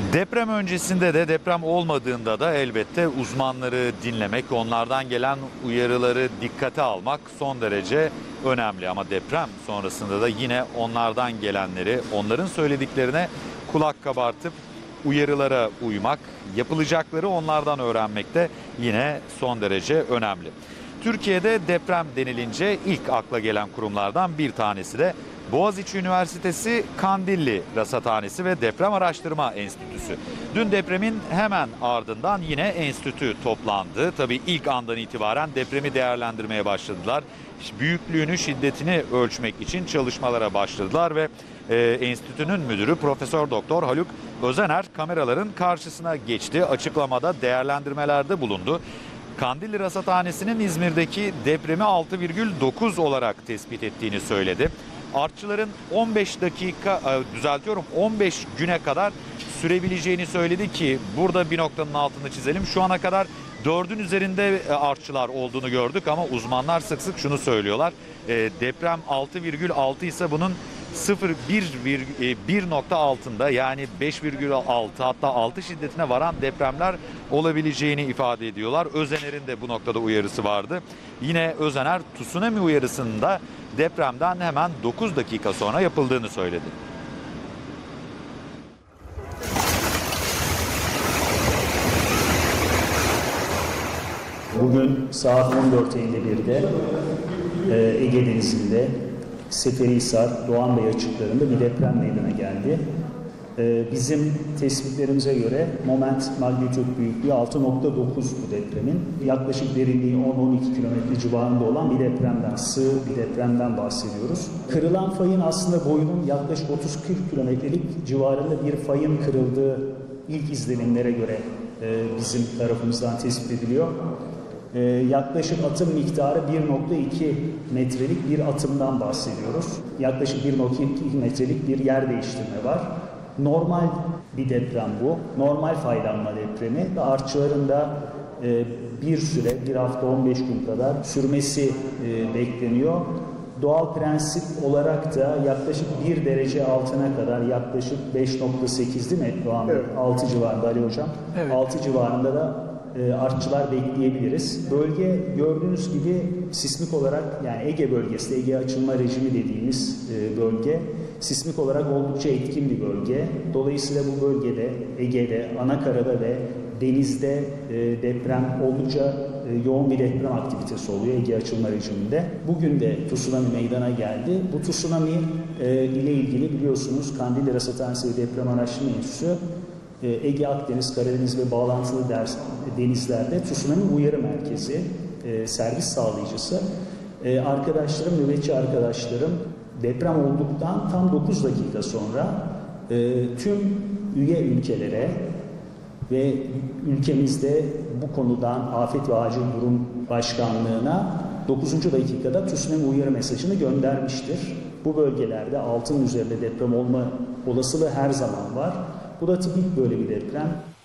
Deprem öncesinde de deprem olmadığında da elbette uzmanları dinlemek, onlardan gelen uyarıları dikkate almak son derece önemli. Ama deprem sonrasında da yine onlardan gelenleri, onların söylediklerine kulak kabartıp uyarılara uymak, yapılacakları onlardan öğrenmek de yine son derece önemli. Türkiye'de deprem denilince ilk akla gelen kurumlardan bir tanesi de Boğaziçi Üniversitesi Kandilli Rasathanesi ve Deprem Araştırma Enstitüsü. Dün depremin hemen ardından yine enstitü toplandı. Tabii ilk andan itibaren depremi değerlendirmeye başladılar. Büyüklüğünü, şiddetini ölçmek için çalışmalara başladılar ve enstitünün müdürü Profesör Doktor Haluk Özener kameraların karşısına geçti. Açıklamada değerlendirmelerde bulundu. Kandilli Rasathanesi'nin İzmir'deki depremi 6,9 olarak tespit ettiğini söyledi. Artçıların 15 güne kadar sürebileceğini söyledi ki burada bir noktanın altını çizelim. Şu ana kadar 4'ün üzerinde artçılar olduğunu gördük ama uzmanlar sık sık şunu söylüyorlar. Deprem 6,6 ise bunun 1 nokta altında, yani 5,6 hatta 6 şiddetine varan depremler olabileceğini ifade ediyorlar. Özener'in de bu noktada uyarısı vardı. Yine Özener tsunami uyarısının da depremden hemen 9 dakika sonra yapıldığını söyledi. Bugün saat 14.51'de Ege Denizi'nde Seferihisar, Doğan Bey açıklarında bir deprem meydana geldi. Bizim tespitlerimize göre moment magnitüt büyüklüğü 6,9 bu depremin. Yaklaşık derinliği 10-12 kilometre civarında olan bir depremden, sığ bir depremden bahsediyoruz. Kırılan fayın aslında boyunun yaklaşık 30-40 kilometrelik civarında bir fayın kırıldığı ilk izlenimlere göre bizim tarafımızdan tespit ediliyor. Yaklaşık atım miktarı 1,2 metrelik bir atımdan bahsediyoruz. Yaklaşık 1,2 metrelik bir yer değiştirme var. Normal bir deprem bu. Normal faylanma depremi ve artçıların da bir süre, bir hafta 15 gün kadar sürmesi bekleniyor. Doğal prensip olarak da yaklaşık 1 derece altına kadar, yaklaşık 5,8 değil mi Doğan Bey? Evet. 6 civarında Ali Hocam. Evet. 6 civarında da artçılar bekleyebiliriz. Bölge gördüğünüz gibi sismik olarak, yani Ege bölgesi, Ege açılma rejimi dediğimiz bölge sismik olarak oldukça etkin bir bölge. Dolayısıyla bu bölgede, Ege'de, Anakara'da ve denizde deprem oldukça yoğun bir deprem aktivitesi oluyor Ege açılma rejiminde. Bugün de tsunami meydana geldi. Bu tsunami ile ilgili biliyorsunuz Kandilli Rasathanesi ve Deprem Araştırma Enstitüsü Ege, Akdeniz, Karadeniz ve bağlantılı denizlerde tsunami uyarı merkezi, servis sağlayıcısı. Arkadaşlarım, nöbetçi arkadaşlarım deprem olduktan tam 9 dakika sonra tüm üye ülkelere ve ülkemizde bu konudan Afet ve Acil Durum Başkanlığı'na 9. dakikada tsunami uyarı mesajını göndermiştir. Bu bölgelerde 6'nın üzerinde deprem olma olasılığı her zaman var. Bu da tipik böyle bir deprem.